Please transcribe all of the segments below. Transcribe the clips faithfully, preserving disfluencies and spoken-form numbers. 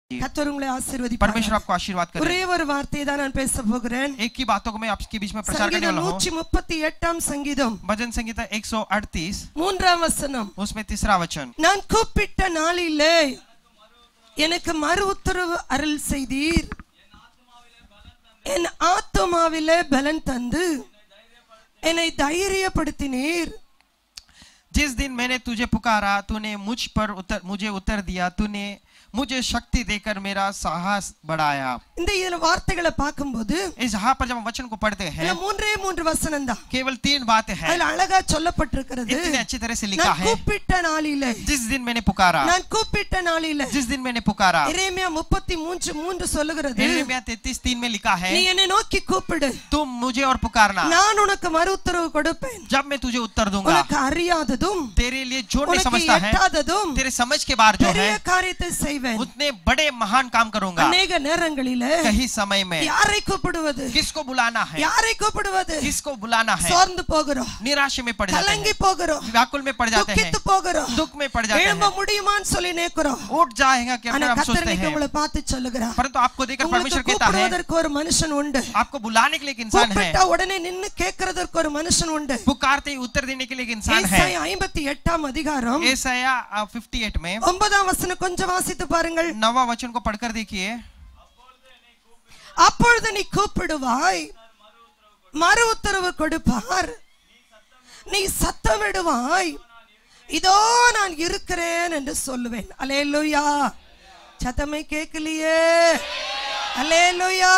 கர்த்தர் உங்களை ஆசீர்வதிப்பார். परमेश्वर आपको आशीर्वाद करे। ஒரே ஒரு வார்த்தையை தான் நான் பேச போகிறேன். एक ही बातों को मैं आपके बीच में प्रचार करने वाला हूं। நூற்று முப்பத்தி எட்டாம் சங்கீதம் भजन संहिता एक सौ अड़तीस மூன்றாம் வசனம், उसमें तीसरा वचन, நான் கூப்பிட்ட நாளிலே எனக்கு மறு உத்தரவு அருள் செய்தீர், என் ஆத்துமாவிலே பலன் தந்து என்னை தைரியப்படுத்தினீர்। जिस दिन मैंने तुझे पुकारा तूने मुझ पर उत्तर मुझे उत्तर दिया, तूने मुझे शक्ति देकर मेरा साहस बढ़ाया। இந்த இந்த வார்த்தைகளை பாக்கும்போது इस जहां पर जब हम वचन को पढ़ते हैं, மூன்றே மூன்று வசனம் தான், केवल तीन बातें हैं। அதுல அழகா சொல்லப்பட்டிருக்கிறது, इतने अच्छी तरह से लिखा है, நான் கூப்பிட்ட நாளிலே, जिस दिन मैंने पुकारा, நான் கூப்பிட்ட நாளிலே, जिस दिन मैंने पुकारा। எரேமியா முப்பத்தி மூன்று மூன்று சொல்லுகிறது, यिर्मयाह तैंतीस तीन में लिखा है, நீ என்னை நோக்கி கூப்பிடு, तुम मुझे और पुकारना, நான் உனக்கு மறு உத்தரவு கொடுப்பேன், जब मैं तुझे उत्तर दूंगा। உனக்கு அறியாததும் तेरे लिए जो नहीं समझता है, எட்டாததும் तेरे समझ के बाहर जो है, பெரிய காரியத்தை செய்வேன், उतने बड़े महान काम करूंगा। अनेक நேரங்களிலே कहीं समय में யாரை கூப்பிடுவது, किसको बुलाना है, யாரை கூப்பிடுவது, किसको बुलाना है, சோர்ந்து போகிறோம், निराशा में पड़ जाते கலங்கி हैं, போகிறோம், व्याकुल में पड़ जाते हैं, துக்கித்து போகிறோம், दुख में पड़ जाते எழும்ப हैं, முடியுமான்னு சொல்லி நேக்குறோம்। उठ जाएगा कि ஆனா हम கர்த்தர் सोचते हैं, உங்களை பார்த்து சொல்லுகிறார், परंतु आपको देखकर परमेश्वर உங்களுக்கு कहता है, கூப்பிடுவதற்கு ஒரு மனுஷன் உண்டு, आपको बुलाने के लिए एक इंसान है, கூப்பிட்டா உடனே நின்னு கேட்கிறதற்கு ஒரு மனுஷன் உண்டு। पुकारते ही उत्तर देने के लिए एक इंसान है। ஏசாயா ஐம்பத்தி எட்டாம் அதிகாரம் ஏசாயா अट्ठावन में ஒன்பதாம் வசனம் கொஞ்சம் வாசித்து பாருங்கள்। नवा वचन को पढ़कर देखिए। அப்பொழுது நீ கூப்பிடுவாய், மறு உத்தரவு கொடுப்பார், நீ சத்தமிடுவாய், இதோ நான் இருக்கிறேன் என்று சொல்லுவேன்। அல்லேலூயா, சத்தமே கேட்கலையே, அல்லேலூயா।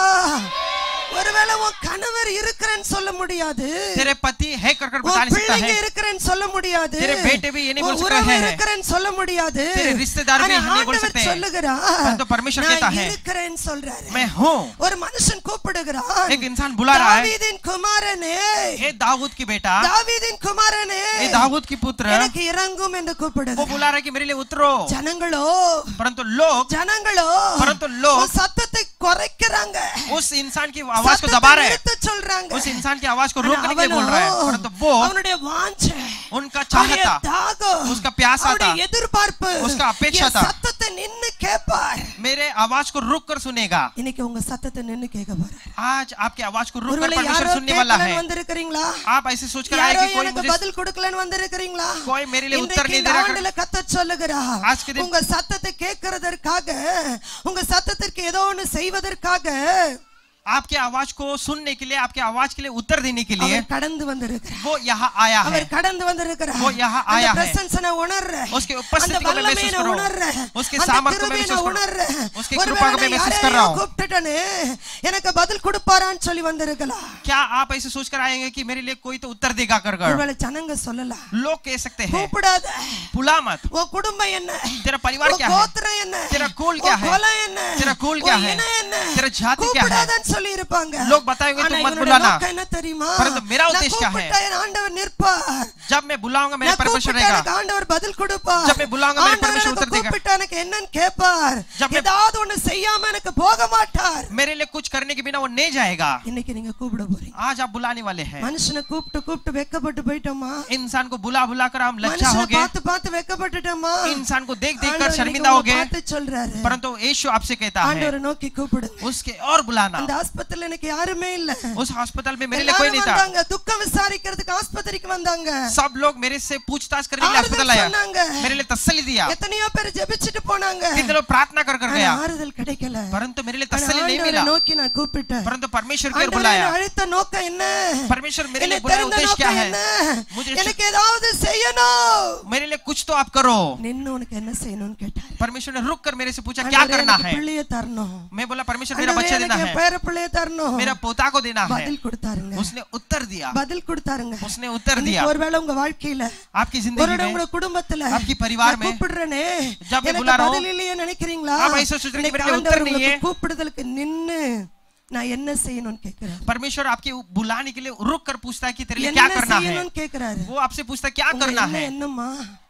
ஒருவேளை உன் கணவர் இருக்கிறேன்னு சொல்ல முடியாது, तेरे पति है कर कर बता नहीं सकता है, இருக்கிறேன்னு சொல்ல முடியாது, तेरे बेटे भी ये नहीं बोल सकता है, இருக்கிறேன்னு சொல்ல முடியாது, तेरे रिश्तेदार भी नहीं बोल सकते हैं, சொல்லுகிறார், तो परमेश्वर कहता है, இருக்கிறேன்னு சொல்றாரு, मैं हूं। ஒரு மனுஷன் கூப்பிடுகிறான், एक इंसान बुला रहा है, தாவீதின் குமாரனே, ये दाऊद की बेटा, தாவீதின் குமாரனே, ये दाऊद की पुत्र, எனக்கு இறங்கும் என்று கூப்பிடுகிறார்। वो बुला रहा है कि मेरे लिए उतरो। ஜனங்களோ परंतु लोग ஜனங்களோ परंतु लोग உன் சத்தத்தை குறைக்கிறாங்க, उस इंसान की आवाज को दबा रहे हैं, சொல்றாங்க, उस इंसान की आवाज को रोकने के लिए बोल रहा है, परंतु वो அவனுடைய வாஞ்சை, उनका चाहता, தாகம், उसका प्यासा था, எதிர்பார்ப்பு, उसका अपेक्षा था, சத்தத்தை நின்னு கேட்பார், मेरे आवाज को रुक कर सुनेगा। இன்னைக்கு உங்க சத்தத்தை நின்னு கேட்க போறார்। आज आपकी आवाज को रुक कर ஒருவேளை परमेश्वर யாரோ सुनने वाला है। வந்திருக்கீங்களா, आप ऐसे सोच कर आए कि कोई எனக்கு मुझे பதில் கொடுக்கலன்னு வந்திருக்கீங்களா, कोई मेरे लिए उत्तर नहीं दे रहा। ஆண்டவர் கர்த்தர் சொல்லுகிறார், आज के दिन உங்க சத்தத்தை கேட்கிறதற்காக, உங்க சத்தத்திற்கு ஏதோ ஒன்னு செய்வதற்காக, आपके आवाज को सुनने के लिए, आपके आवाज के लिए उत्तर देने के लिए கடந்து வந்திருக்கிறார், वो यहाँ आया है, அவர் கடந்து வந்திருக்கிறார், वो यहाँ आया है, பிரசன்ஸனை உணர்றேன், उसके उपस्थिति को मैं महसूस कर रहा हूँ, उसके सामर्थ्य को मैं महसूस कर रहा हूँ, उसकी कृपा को मैं महसूस कर रहा हूँ। கூப்பிட்டனே எனக்கு பதில் கொடுப்பாரான்னு சொல்லி வந்திருக்கலாம்। क्या आप ऐसे सोच कर आएंगे कि मेरे लिए कोई तो उत्तर देगा कर कर? ஒருவேளை ஜனங்க சொல்லலாம், लोग कह सकते हैं, கூப்பிடாத, बुला मत, உன் குடும்பம் என்ன, तेरा परिवार क्या है, கோத்திரம் என்ன, तेरा कुल क्या है, குலம் என்ன, तेरा कुल क्या है, तेरा जाति क्या है, கூப்பிடாதன்னு சொல்லி இருப்பாங்க। लोग बताएंगे तुम मत बुलाना, என்ன தெரியுமா, परंतु मेरा उद्देश्य क्या है, ஆண்டவர் நிற்பார், जब मैं बुलाऊंगा मेरा परमेश्वर रहेगा, ஆண்டவர் பதில் கொடுப்பார், जब मैं बुलाऊंगा मेरा परमेश्वर उत्तर देगा, கூப்பிட்டா எனக்கு என்னன்னு கேட்பார், ஏதாவது ஒன்னு செய்யாம எனக்கு போக மாட்டார், मेरे लिए कुछ करने के बिना वो नहीं जाएगा। இன்னைக்கு நீங்க கூப்பிட போறீங்க, आज आप बुलाने वाले हैं। மனுஷனை கூப்பிட்டு கூப்பிட்டு வெட்கப்பட்டு போயிட்டோமா, इंसान को बुला बुला कर हम लज्जा हो गए, பார்த்து பார்த்து வெட்கப்பட்டுட்டோமா, इंसान को देख देख कर शर्मिंदा हो गए, பார்த்து சொல்றாரு, परंतु यीशु आपसे कहता है, ஆண்டவரை நோக்கி கூப்பிடுங்க, उसके और बुलाना। அந்த ஆஸ்பத்திரியில எனக்கு யாருமே இல்ல, उस अस्पताल में मेरे लिए कोई नहीं था, வந்தாங்க துக்கம் விசாரிக்கிறதுக்கு ஆஸ்பத்திரிக்கு வந்தாங்க, सब लोग मेरे से पूछताछ करने के लिए अस्पताल आया, मेरे लिए तसल्ली दिया, எத்தனையோ பேர் ஜெபிச்சிட்டு போனாங்க, कितने लोग प्रार्थना कर कर गया, ஆறுதல் கிடைக்கல, परंतु मेरे लिए तसल्ली नहीं मिला, நோக்கி நான் கூப்பிட்டேன், परंतु परमेश्वर की ओर बुलाया। அழைத்த நோக்கம் என்ன, परमेश्वर मेरे लिए बुलाया उद्देश्य क्या है, मुझे எனக்கு ஏதாவது செய்யணும், मेरे लिए कुछ तो आप करो। நின்னு உனக்கு என்ன செய்யணும்னு கேட்டார், परमेश्वर ने रुक कर मेरे से पूछा क्या करना है, பிள்ளையை தரணும், मैं बोला परमेश्वर मेरा बच्चा देना है, பேர பிள்ளையை தரணும், मेरा पोता को देना है, பதில் கொடுத்தாருங்க, उसने उत्तर दिया, பதில் கொடுத்தாருங்க, उसने उत्तर दिया। ஒருவேளை உங்க வாழ்க்கையில, आपकी जिंदगी में, உங்க குடும்பத்துல, आपकी परिवार में கூப்பிடுறேனே, जब मैं बुला रहा हूं, பதில் இல்லையே நினைக்கிறீங்களா, आप ऐसे सोच रहे हैं मेरे लिए उत्तर नहीं है, கூப்பிடுதலுக்கு நின்னு நான் என்ன செய்யணும்னு கேக்குறாரு, परमेश्वर आपके बुलाने के लिए रुक कर पूछता है कि तेरे लिए क्या करना है, கேக்குறாரு, वो आपसे पूछता है क्या करना है, என்னம்மா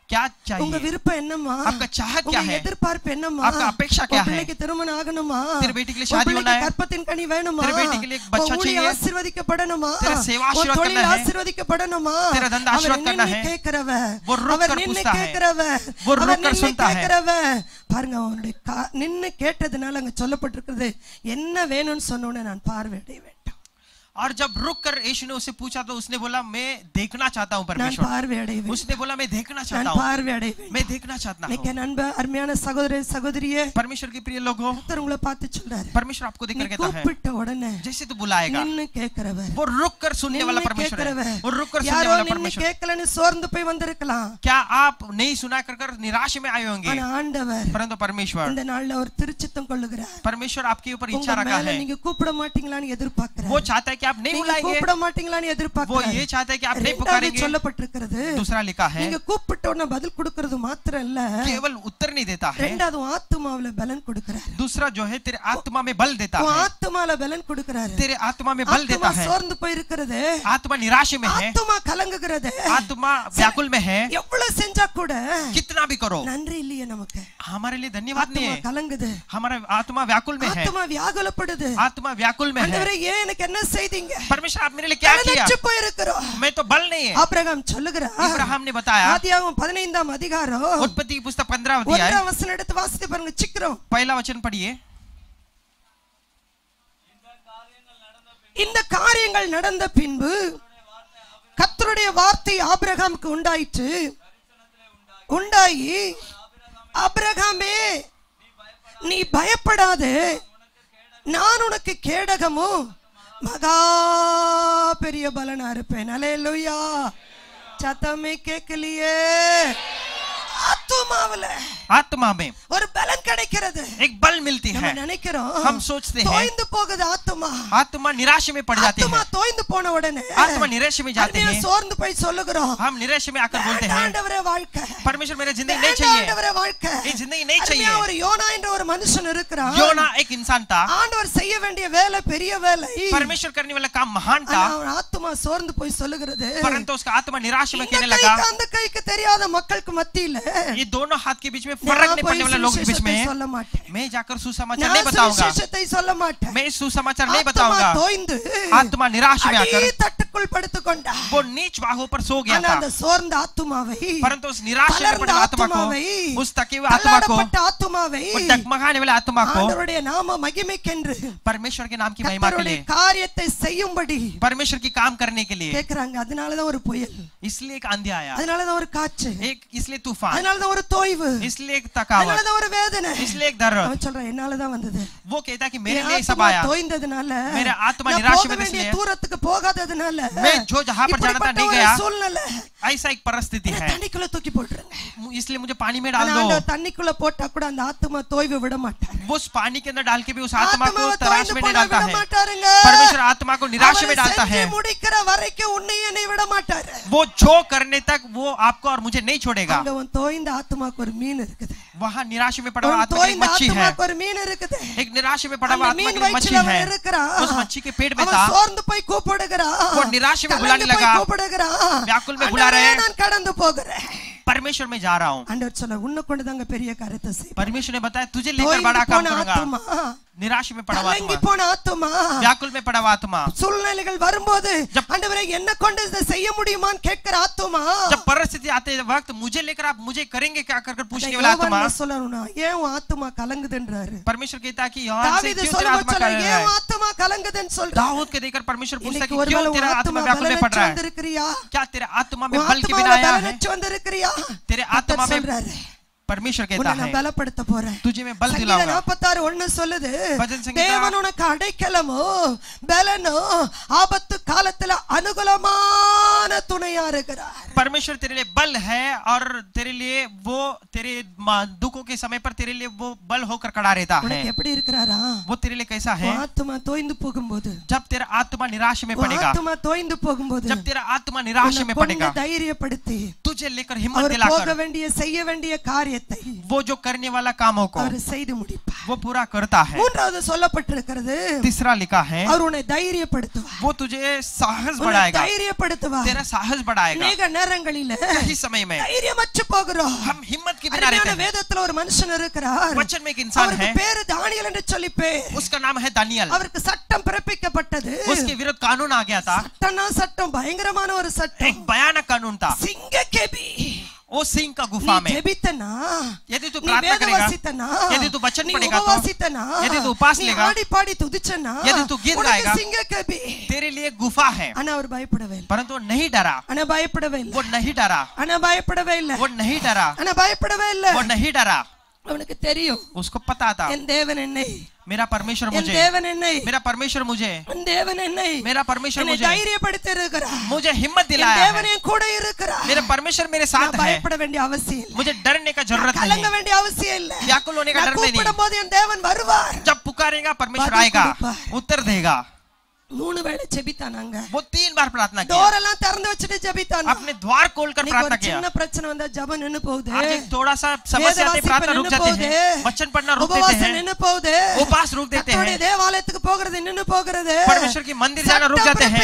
क्या உங்க चाहिए, விருப்பம் என்னம்மா, आपका चाहत क्या உங்க है, எதிர்பார்ப்பு என்னம்மா, आपका अपेक्षा क्या है, பிள்ளைக்கு திருமணம் ஆகணுமா, तेरे बेटी के लिए शादी होना है, கற்பத்தின் கனி வேணுமா, तेरे बेटी के लिए एक बच्चा चाहिए, ஆசீர்வதிக்கப்படணுமா, तेरा सेवा आशीर्वाद करना है, ஆசீர்வதிக்கப்படணுமா, तेरा धंधा आशीर्वाद करना है, கேக்குறவ, वो रुक कर पूछता है, वो रुक कर सुनता है। பாருங்க அவனுடைய நின்னு கேட்டதுனால அங்க சொல்லப்பட்டிருக்கிறது என்ன வேணும்னு சொன்னோனே நான் பார்வையிட வேண்டும்। और जब रुक कर यीशु ने उसे पूछा तो उसने बोला मैं देखना चाहता हूँ परमेश्वर, उसने बोला मैं देखना चाहता हूँ, मैं देखना चाहता हूँ। நண்ப அருமையான சகோதரரே சகோதரியே, परमेश्वर के प्रिय लोगों, கர்த்தர் உங்களை பார்த்து சொல்றாரு, परमेश्वर आपको देखकर कहता है, கூப்பிட்ட உடனே जैसे तू बुलाएगा, நின்னு கேக்குறவர், वो रुक कर सुनने वाला परमेश्वर है, वो रुक कर सुनने யாரோ वाला நின்னு परमेश्वर। கேட்கலன்னு சோர்ந்து போய் வந்திருக்கலாம், क्या आप नहीं सुना कर कर निराश में आए होंगे, ஆனா ஆண்டவர் परंतु परमेश्वर இந்த நாள்ல ஒரு திருச்சித்தம் கொள்ளுகிறார், परमेश्वर आपके ऊपर உங்க इच्छा रखा மேல है, நீங்க கூப்பிட மாட்டீங்களான்னு எதிர்பார்க்கிறார், वो चाहता है कि आप नहीं நீங்க बुलाएंगे, கூப்பிட மாட்டீங்களான்னு वो எதிர்பார்க்கிறார், ये चाहता है कि आप नहीं ரெண்டாவது पुकारेंगे, சொல்லப்பட்டிருக்கிறது, दूसरा लिखा है நீங்க கூப்பிட்ட உடனே பதில் கொடுக்கிறது மாத்திரம் இல்ல, केवल उत्तर नहीं देता है, ரெண்டாவது ஆத்துமாவுல பலன் கொடுக்கிறார், दूसरा जो है तेरे आत्मा में बल देता உன் है, ஆத்துமால பலன் கொடுக்கிறார், तेरे आत्मा में बल देता है, சோர்ந்து போய் இருக்கிறது, आत्मा निराश में है, ஆத்துமா கலங்குகிறது, आत्मा व्याकुल में है, எவ்வளவு செஞ்சா கூட कितना भी करो நன்றி இல்லையே நமக்கு, हमारे लिए धन्यवाद नहीं ஆத்துமா है, கலங்குது, हमारा आत्मा व्याकुल में है, ஆத்துமா வியாகுலப்படுது, आत्मा व्याकुल में है, ஆண்டவரே ஏன் எனக்கு என்ன செய்தீங்க, परमेश्वर आप मेरे लिए क्या किया, கலந்து போய் இருக்கிறோம், मैं तो बल नहीं है। ஆபிரகாம் சொல்லுகிறார், इब्राहिम ने बताया, ஆதியாகமம் பதினைந்தாம் அதிகாரம் उत्पत्ति की पुस्तक पंद्रह अध्याय ஒன்றாம் வசனம் எடுத்து வாசித்து பாருங்க சீக்கிரம், पहला वचन पढ़िए। இந்த காரியங்கள் நடந்த பின்பு கர்த்தருடைய வார்த்தை ஆபிரகாமுக்கு உண்டாயிற்று, உண்டாயி ஆபிரகாமே நீ பயப்படாதே, நான் உனக்கு கேடகமும் மகா பெரிய பலனா இருப்பேன், அல்லேலூயா, சத்தமே கேட்கலையே, ஆத்துமாவுல आत्मा में ஒரு பலன் கிடைக்கிறது, एक बल मिलती है, நினைக்கிறோம், हम सोचते हैं தோய்ந்து போகுது ஆத்துமா, आत्मा निराश में पड़ जाते ஆத்துமா हैं, தோய்ந்து போன உடனே आत्मा निराश में जाते हैं, சோர்ந்து போய் சொல்லுகிறோம், हम निराश में आकर बोलते हैं ஆண்டவரே வாழ்க்கை, परमेश्वर मेरे जिंदगी नहीं चाहिए, ஆண்டவரே வாழ்க்கை, ये जिंदगी नहीं அருமையா चाहिए। ஒரு யோனா என்ற ஒரு மனுஷன் இருக்கிறான், योना एक इंसान था, ஆண்டவர் செய்ய வேண்டிய வேலை பெரிய வேலை, परमेश्वर करने वाला काम महान था, ஆனா அவன் ஆத்துமா சோர்ந்து போய் சொல்லுகிறது, परंतु उसका आत्मा निराश में இந்த कहने लगा, கைக்கு அந்த கைக்கு தெரியாத மக்களுக்கு மத்தியில ये दोनों हाथ के बीच में फर्क नहीं पड़ने वाले लोगों के बीच में சொல்ல மாட்டேன், मैं जाकर सुसमाचार நான் नहीं बताऊंगा, சுவிசேஷத்தை சொல்ல மாட்டேன், मैं सुसमाचार नहीं ஆத்துமா बताऊंगा। தோய்ந்து आत्मा निराश में आकर அடி தட்டுக்குள் படுத்துக்கொண்டா, वो नीच बाहों पर सो गया ஆனா था, அந்த சோர்ந்த ஆத்துமாவை, परंतु उस निराश में தளர்ந்த पड़े आत्मा को, ஆத்துமாவை, उस थके हुए आत्मा को, தள்ளாடப்பட்ட ஆத்துமாவை वो डगमगाने वाले आत्मा को ஆண்டவருடைய நாம மகிமைக்கென்று परमेश्वर के नाम की महिमा के கர்த்தருடைய लिए, காரியத்தை செய்யும்படி परमेश्वर की काम करने के लिए, கேக்குறாங்க, அதனாலதான் ஒரு புயல், इसलिए एक आंधी आया, அதனாலதான் ஒரு காற்று, एक इसलिए तूफान, அதனாலதான் ஒரு தோய்வு, इसलिए एक थकावट, அதனாலதான் ஒரு வேதனை, इसलिए एक दर्द। அவன் சொல்றான் என்னாலதான் வந்தது, वो कहता है कि मेरे என் लिए सब ஆத்துமா आया, தோய்ந்ததுனால, मेरे आत्मा நான் निराश போக में வேண்டிய इसलिए, தூரத்துக்கு போகாததுனால, मैं जो जहां पर जाना था இப்படிப்பட்ட नहीं ஒரு गया, சூழ்நிலை, ऐसा एक परिस्थिति என்னை है, தண்ணிக்குள்ள தூக்கி போட்டுருங்க, इसलिए मुझे पानी में डाल ஆனா दो, ஆண்டவர் தண்ணிக்குள்ள போட்டா கூட அந்த ஆத்துமா தோய்வு விட மாட்டார், वो उस पानी के अंदर डाल के भी उस आत्मा को ஆத்துமாவை तराश தோய்ந்து में नहीं போனா डालता விட है, மாட்டாருங்க, परमेश्वर आत्मा को निराश में அவரை डालता है, செஞ்சு முடிக்கிற வரைக்கும் உன்னை என்னை விட மாட்டாரு, वो जो करने तक वो आपको और मुझे नहीं छोड़ेगा। அங்க உன் தோய்ந்த ஆத்துமாக்கு ஒரு மீன் இருக்குது, वहाँ निराश में पड़ा हुआ உன் आत्मा की एक தோய்ந்த मच्छी है, ஆத்துமாக்கு ஒரு மீன் இருக்குது, एक निराश में पड़ा हुआ அந்த आत्मा மீன் की एक मच्छी வயிற்றில் அவன் है, இருக்கிறான், उस मच्छी के पेट में அவன் था, சோர்ந்து போய் கூப்பிடுகிறான், वो निराश में बुलाने கலங்கி போய் लगा, கூப்பிடுகிறான், व्याकुल में बुला रहे ஆண்டவரே, हैं, நான் கடந்து போகிறேன், परमेश्वर में जा रहा हूँ, ஆண்டவர் சொல்ல உன்னை கொண்டுதாங்க பெரிய காரியத்தை செய்வேன், परमेश्वर ने बताया तुझे लेकर தோய்ந்து बड़ा काम போன करूंगा। ஆத்துமா, निराश में पड़ा हुआ கலங்கி आत्मा, போன ஆத்துமா, व्याकुल में पड़ा हुआ आत्मा, சூழ்நிலைகள் வரும்போது जब- ஆண்டவரே என்ன கொண்டு இதை செய்ய முடியுமான்னு கேட்கிற ஆத்துமா, जब परिस्थिति आते वक्त मुझे लेकर आप मुझे करेंगे क्या कर कर पूछने वाला आत्मा, யோவான் சொல்லணும்னா ஏன் உன் ஆத்துமா கலங்குதுன்றாரு, परमेश्वर कहता है कि யோவான் से தாவீது क्यों तेरा சொல்லும்போது आत्मा சொல்ல कर रहा ஏன் உன் है, ஆத்துமா கலங்குதுன்னு சொல்றாரு, दाऊद के देखकर परमेश्वर पूछता है இன்னைக்கு कि ஒருவேளை क्यों உன் तेरा ஆத்துமா आत्मा व्याकुल में पड़ रहा है, வந்திருக்கிறியா, क्या तेरे आत्मा में உன் बल के बिना ஆத்துமாவை आया है, பலனற்று வந்திருக்கிறியா, तेरे आत्मा में சொல்றாரு, परमेश्वर कहता உன்னை है நான் பலப்படுத்த போறேன், तुझे मैं बल சங்கீதம் दिलाऊंगा, நாற்பத்தாறு ஒன்று சொல்லுது, भजन संगीता தேவன் உனக்கு அடைக்கலமோ பலனோ ஆபத்து காலத்துல அனுகூலமான துணையா இருக்கிறார், परमेश्वर तेरे लिए बल है और तेरे लिए वो तेरे दुखों के समय पर तेरे लिए वो बल होकर खड़ा रहता है, உனக்கு எப்படி இருக்கிறாரா, वो तेरे लिए कैसा है, உன் ஆத்துமா தோய்ந்து போகும்போது, जब तेरा आत्मा निराश में உன் पड़ेगा, ஆத்துமா தோய்ந்து போகும்போது जब तेरा आत्मा निराश में உன்னை पड़ेगा, கொண்டு தைரியப்படுத்தி तुझे लेकर हिम्मत அவர் போக दिलाकर வேண்டிய செய்ய வேண்டிய காரியத்தை காரியத்தை वो जो करने वाला कामों को அவர் செய்து முடிப்பார். वो पूरा करता है. மூன்றாவது சொல்லப்பட்டிருக்கிறது, तीसरा लिखा है, அவர் உன்னை தைரியப்படுத்துவார். वो तुझे साहस बढ़ाएगा, தைரியப்படுத்துவார். तेरा साहस बढ़ाएगा. अनेक நேரங்களில कई समय में தைரியமற்று போகிறோம். हम हिम्मत के बिना रहते हैं. வேதத்துல ஒரு மனுஷன் இருக்கிறார். वचन में एक इंसान है, பேரு தானியேல் என்று சொல்லி பேர். उसका नाम है दानियल. அவருக்கு சட்டம் பிறப்பிக்கப்பட்டது. उसके विरुद्ध कानून आ गया था. சட்டம்னா சட்டம், பயங்கரமான ஒரு சட்டம். एक भयानक कानून था. सिंह के भी वो सिंह का गुफा में जबितना, यदि तू प्रार्थना करेगा, यदि तू वचन पढ़ेगा, तो यदि तू उपास लेगा, आड़ी पाड़ी तुदिचना, यदि तू गीत गाएगा, सिंह के भी तेरे लिए गुफा है. आना और भयपड़वे இல்ல. परंतु वो नहीं डरा. आना भयपड़वे இல்ல. वो नहीं डरा. आना भयपड़वे இல்ல. वो नहीं डरा. आना भयपड़वे இல்ல. वो नहीं डरा. அவனுக்கு தெரியும், उसको पता था, என் தேவன் என்னை, मेरा परमेश्वर मुझे, தேவன் என்னை, मेरा परमेश्वर मुझे, தேவன் என்னை, मेरा परमेश्वर मुझे தைரியப்படுத்தி இருக்கிறார், मुझे हिम्मत दिलाया है, தேவன் என் கூட இருக்கிறார், मेरे परमेश्वर मेरे साथ है, பயப்பட வேண்டிய அவசியம் இல்லை, मुझे डरने का जरूरत नहीं, கலங்க வேண்டிய அவசியம் இல்லை, व्याकुल होने का डर नहीं. கூப்பிடும்போது என் தேவன் வருவார், जब पुकारेगा परमेश्वर आएगा, उत्तर देगा. மூணு வேளை ஜெபித்தானாங்க. वो तीन बार प्रार्थना किया, டோர் எல்லாம் திறந்து வச்சிட்டு ஜெபித்தானா. अपने द्वार खोलकर प्रार्थना किया. சின்ன பிரச்சனை வந்தா ஜெபம் நின்னு போகுது. आज एक थोड़ा सा समस्या आती, प्रार्थना रुक जाते हैं, वचन पढ़ना रुक देते हैं, निன்னு போகுது, उपास रुक देते हैं, தேவாலயத்துக்கு போகிறது நின்னு போகிறது, परमेश्वर की मंदिर जाना रुक जाते हैं.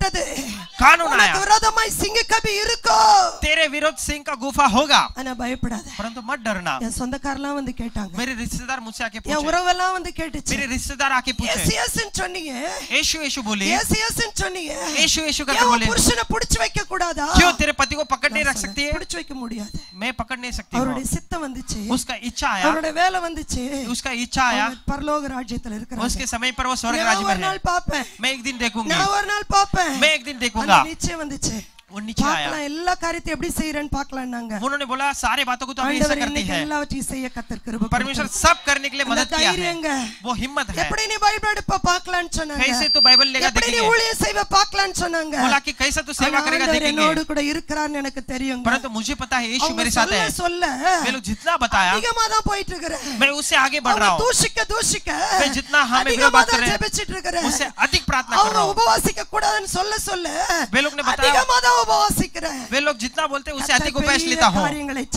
कानून आया, விரோதமாய் சிங்க கபி இருக்கோ, तेरे विरुद्ध सिंह का गुफा होगा. ஆனா பயப்படாத. परंतु मत डरना. என் சொந்தக்காரலாம் வந்து கேட்டாங்க, मेरे रिश्तेदार मुझसे आके என் पूछे, உறவெல்லாம் வந்து கேட்டுச்சு, मेरे रिश्तेदार आके पूछे, எஸ் எஸ் ன்னு சொன்னீங்க, यीशु यीशु बोली, எஸ் எஸ் ன்னு சொன்னீங்க, यीशु यीशु करके बोले, புருஷனை பிடிச்சு வைக்க கூடாதா? क्यों तेरे पति को पकड़ नहीं रख सकती है? பிடிச்சு வைக்க முடியாது. मैं पकड़ नहीं सकती. அவருடைய சித்தம் வந்துச்சு, उसका इच्छा आया, அவருடைய வேலை வந்துச்சு, उसका इच्छा आया, பரலோக ராஜ்யத்துல இருக்கிறார். उसके समय पर वो स्वर्ग राज्य में ஒரு நாள் है. பாப்பேன், मैं एक दिन देखूंगी, நான் ஒரு நாள் பாப்பேன், मैं एक दिन देखूंगा. நிச்சயம் வந்துச்சு. वो नीचे आया, எல்லா காரியத்தையும் எப்படி செய்யறேன்னு பார்க்கலாம்னாங்க. उन्होंने बोला सारे बातों को तो हम ऐसा करते हैं. எல்லாவற்றையும் செய்ய கர்த்தர் கிருபை परमेश्वर सब करने के लिए मदद किया है. वो हिम्मत है. எப்படி நீ பைபிள் எடுப்ப பார்க்கலாம்னு சொன்னாங்க. कैसे तू बाइबल लेगा எப்படி நீ देखेंगे. ஊழியம் செய்வ பார்க்கலாம்னு சொன்னாங்க. बोला कि कैसे तू सेवा करेगा देखेंगे. என்னோடு கூட இருக்கிறார்னு எனக்கு தெரியும். परंतु मुझे पता है यीशु मेरे साथ है. சொல்ல मैं लोग जितना बताया, அதிகமா தான் போயிட்டு இருக்கறேன். मैं उससे आगे बढ़ रहा हूं. தூஷிக்க தூஷிக்க मैं जितना हमें विरोध बात कर रहे हैं, उससे अधिक प्रार्थना कर रहा हूं. உபவாசிக்க கூடாதுன்னு சொல்ல சொல்ல वे लोग ने बताया, அதிகமா தான் உபவாசிக்கிறேன். वे लोग जितना बोलते हैं उससे अधिक उपवास लेता हूं.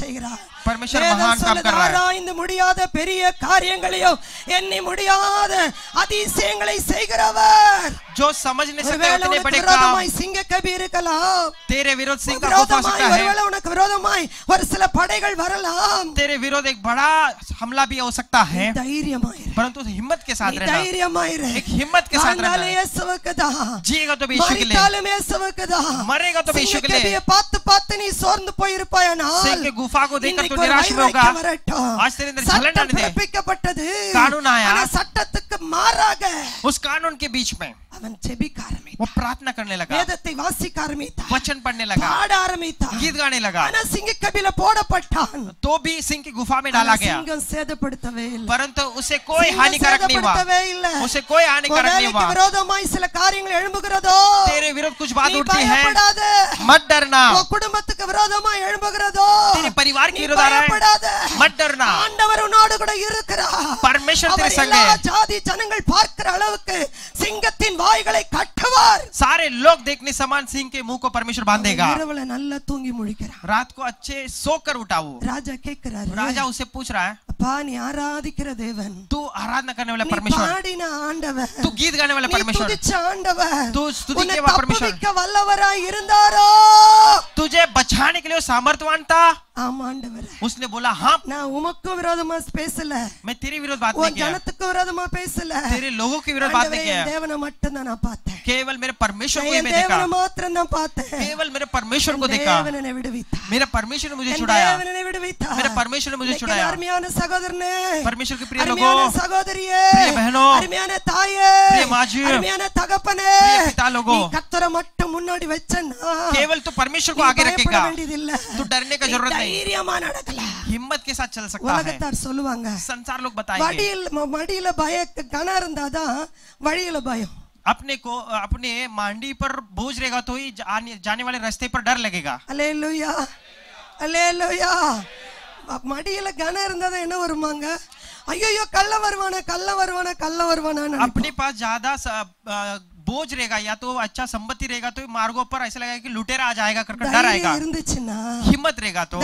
परमेश्वर महान काम कर रहा है. ஆராய்ந்து முடியாத பெரிய காரியங்களையும் எண்ணி முடியாத அதிசயங்களை செய்கிறவர். जो समझ नहीं सकते उतने बड़े काम. விரோதமாய் சிங்க கபி இருக்கலாம், तेरे विरोध सिंह का गुफा सकता है. ஒருவேளை உனக்கு விரோதமாய் ஒரு சில படைகள் வரலாம், तेरे विरोध एक बड़ा हमला भी हो सकता है. தைரியமாய் இரு, परंतु हिम्मत के साथ रहना. தைரியமாய் இரு, एक हिम्मत के साथ रहना. இயேசுவுக்குதா, जिएगा तो यीशु के लिए, மரித்தாலும் இயேசுவுக்குதா, मरेगा तो यीशु के लिए. பார்த்து பார்த்து நீ சோர்ந்து போயிருப்பாயானால் सिंह के गुफा को देखकर तू निराश में होगा. आज तेरे अंदर जलन आने दे. பிறப்பிக்கப்பட்டது, कानून आया, சட்டத்துக்கு மாறாக उस कानून के बीच में அவன் ஜெபிக்க ஆரம்பித்தான், वो प्रार्थना करने लगा, வேதத்தை வாசிக்க ஆரம்பித்தான், वचन पढ़ने लगा, பாட ஆரம்பித்தான், गीत गाने लगा. ஆனா சிங்கக்கபில போடப்பட்டான், तो भी सिंह की गुफा में डाला गया, சிங்கம் சேதப்படுத்தவே இல்லை, परंतु उसे कोई हानिकारक नहीं हुआ. उसे कोई हानिकारक नहीं हुआ. விரோதமாய் சில காரியங்கள் எழும்புகிறதோ, तेरे विरुद्ध कुछ बात उठती है, பயப்படாத, मत डरना. குடும்பத்துக்கு விரோதமாய் எழும்புகிறதோ, तेरे परिवार के विरुद्ध आ रहा है, मत डरना. ஆண்டவர் உன்னோடு கூட இருக்கிறார். परमेश्वर तेरे संग है. எல்லா ஜாதி ஜனங்கள் பார்க்கிற அளவுக்கு சிங்கத்தின் வாய்களை கட்டுவார். सारे लोग देखने समान सिंह के मुंह को परमेश्वर बांधेगा. இரவுல நல்லா தூங்கி முழிக்கிறார். रात को अच्छे सोकर उठा वो. ராஜா கேக்குறாரு, राजा उसे पूछ रहा है, அப்பா நீ ஆராதிக்கிற தேவன், तू आराधना करने वाला நீ परमेश्वर, பாடின ஆண்டவர், तू गीत गाने वाला நீ परमेश्वर, துதிச்ச ஆண்டவர், तू स्तुति உன்னை के वाला परमेश्वर, தப்புவிக்க வல்லவராய் இருந்தாரோ, तुझे बचाने के लिए सामर्थ्यवान था. ஆமா ஆண்டவர். उसने बोला हाँ, நான் உமக்கு விரோதமா பேசல, मैं तेरे विरुद्ध बात உன் नहीं किया, ஜனத்துக்கு விரோதமா பேசல, तेरे लोगों के विरुद्ध बात नहीं किया, தேவனை மட்டும் தான் நான் பார்த்தேன், केवल मेरे परमेश्वर को ही मैं தேவனை देखा, மாத்திரம் நான் பார்த்தேன், केवल मेरे परमेश्वर को देखा. தேவன் என்னை விடுவித்தார், मेरा परमेश्वर ने मुझे छुड़ाया, தேவன் என்னை விடுவித்தார், मेरे परमेश्वर ने मुझे छुड़ाया. அருமையான சகோதரனே, परमेश्वर के प्रिय அருமையான लोगों, சகோதரியே, प्रिय बहनों, அருமையான தாயே, प्रिय माजी, அருமையான தகப்பனே, प्रिय पिता लोगों, நீ கர்த்தரை மட்டும் முன்னாடி வெச்சனா केवल तो परमेश्वर को आगे रखेगा, तू डरने का जरूरत नहीं, தைரியமா நடக்கலாம். हिम्मत के साथ चल सकता है. உலகத்தார் சொல்லுவாங்க, संसार लोग बताएंगे, வடியில மடியில பய கண இருந்தாதான் வழியில பயம், अपने को अपने मांडी पर बोझ रहेगा तो ही जाने, जाने वाले रास्ते पर डर लगेगा. அல்லேலூயா அல்லேலூயா. மடியில கண இருந்தாதான் என்ன வருமாங்க, ஐயோ கள்ள வருவானா கள்ள வருவானா கள்ள வருவானா. अपने पास ज्यादा बोझ रहेगा या तो अच्छा संपत्ति रहेगा तो मार्गों पर ऐसा लगेगा कि लुटेरा आ जाएगा कर डर आएगा, हिम्मत रहेगा तो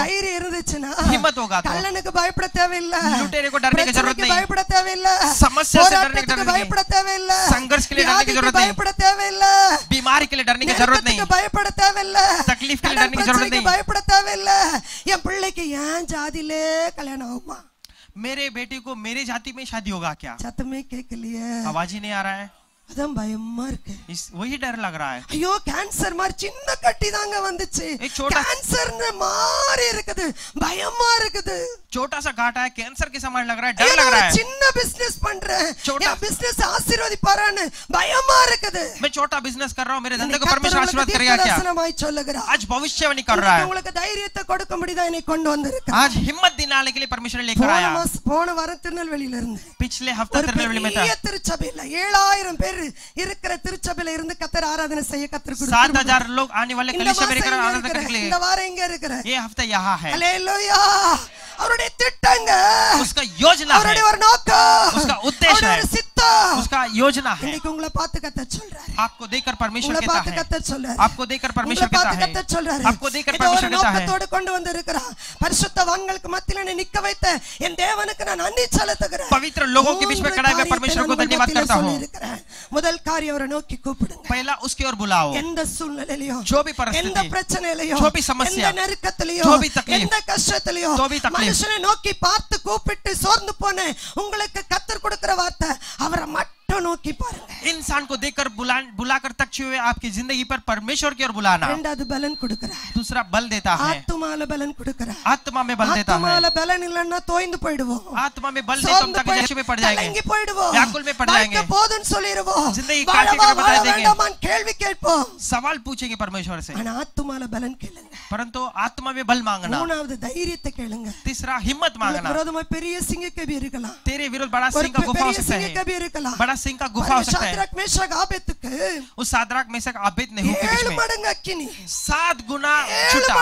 हिम्मत होगा तो கள்ளனுக்கு பயப்பட தேவையில்லை, लुटेरे को डरने की जरूरत नहीं, பயப்பட தேவையில்லை, समस्या से डरने की जरूरत नहीं, பயப்பட தேவையில்லை, संघर्ष के लिए डरने की जरूरत नहीं, பயப்பட தேவையில்லை, बीमारी के लिए डरने की जरूरत नहीं, பயப்பட தேவையில்லை, तकलीफ के लिए डरने की जरूरत नहीं, பயப்பட தேவையில்லை. என் பிள்ளைக்கு ஏன் ஜாதியிலே கல்யாணம் ஆகுமா? मेरे बेटे को मेरे जाति में शादी होगा क्या? சத்தமே கேட்கலையே, आवाज ही नहीं आ रहा है, அதான் பயமா இருக்கு, इस वही डर लग रहा है. ஐயோ கேன்சர் மாதிரி சின்ன கட்டி தாங்க வந்துச்சு, கேன்சர் மாதிரி இருக்குது, பயமா இருக்குது. छोटा सा घाटा है, कैंसर के समान लग रहा है, डर लग रहा है. சின்ன பிசினஸ் பண்றேன், छोटा பிசினஸ் ஆசீர்வதிப்பாரான்னு பயமா இருக்குது. मैं छोटा बिजनेस कर रहा हूं, मेरे धंधे को परमेश्वर आशीर्वाद करेगा क्या? दर्शनமாய் சொல்லுகிறார். आज भविष्यवाणी कर रहा है, உங்களுக்கு தைரியத்தை கொடுக்கும்படி தான் என்னை கொண்டு வந்திருக்கார். आज हिम्मत दिलाने के लिए परमेश्वर लेकर आया. போன வாரம் திருநெல்வேலியில இருந்து, पिछले हफ्ते திருநெல்வேலி में था, ये திருச்சபையில ஏழாயிரம் பேர் இருக்கிற திருச்சபையில இருந்து கர்த்தர் ஆராதனை செய்ய கர்த்தர் கொடுத்தார். सात हज़ार लोग आने वाले कलीसिया में रहकर आराधना करने के लिए. இந்த வாரம் எங்க இருக்கிற? ये हफ्ता यहाँ है. हालेलुया. அவருடைய திட்டங்க, उसका योजना है, அவருடைய ஒரு நோக்கம், उसका उद्देश्य है, சித்தம், उसका योजना है. இன்னைக்கு உங்களை பார்த்து கர்த்தர் சொல்றாரு, आपको देखकर परमेश्वर உங்களை कहता பார்த்து है, கர்த்தர் சொல்றாரு, आपको देखकर परमेश्वर कहता है, आपको देखकर परमेश्वर कहता है, நோக்கத்தோடு கொண்டு வந்திருக்கிறார். பரிசுத்தவான்களுக்கு மத்தியில என்னை நிக்க வைத்த என் தேவனுக்கு நான் நன்றி செலுத்துகிறேன். पवित्र लोगों के बीच में खड़ा हुए परमेश्वर को धन्यवाद करता हूं. முதல் காரியம் அவரை நோக்கி கூப்பிடுங்க. पहला उसकी ओर बुलाओ. எந்த சூழ்நிலையிலோ, जो भी परिस्थिति, எந்த பிரச்சனையிலோ, जो भी समस्या, எந்த நெருக்கத்திலோ, जो भी तकलीफ, எந்த கஷ்டத்திலோ, जो भी तकलीफ, மனுஷனை நோக்கி பார்த்து கூப்பிட்டு சோர்ந்து போன உங்களுக்கு கர்த்தர் கொடுக்கிற வார்த்தை, அவரை மட்டும் நோக்கி பாருங்க. इंसान को देखकर बुला बुलाकर तक हुए आपकी जिंदगी पर परमेश्वर की ओर बुलाना. இரண்டாவது பலன் கொடுக்கிறார், दूसरा बल देता है, ஆத்துமால பலன் கொடுக்கிறார். आत्मा में बल देता है. ஆத்துமால பலன் இல்லன்னா தோய்ந்து போய்டுவோம், आत्मा में बल नहीं तो हम तक जैसे में पड़ जाएंगे, கலங்கி போய்டுவோம், व्याकुल में पड़ जाएंगे, போதுன்னு சொல்லிடுவோம், जिंदगी काटे कर बता देंगे, வேண்டாமான்னு கேள்வி கேட்போம், सवाल पूछेंगे परमेश्वर से. ஆனா ஆத்துமால பலன் கேளுங்க. परंतु आत्मा में बल मांगना. மூணாவது தைரியத்தை கேளுங்க. तीसरा हिम्मत मांगना. விரோதமா பெரிய சிங்கக்கபி இருக்கலாம், तेरे विरुद्ध बड़ा सिंह का गुफा हो सकता है, सिंगकबी இருக்கலாம், बड़ा सिंह का गुफा हो सकता है. शाद्रक मेशक आबेदुக்கு उस शाद्रक मेशक आबेदनेगो के बीच में மடங்கு அக்கினி, सात गुना छूटा,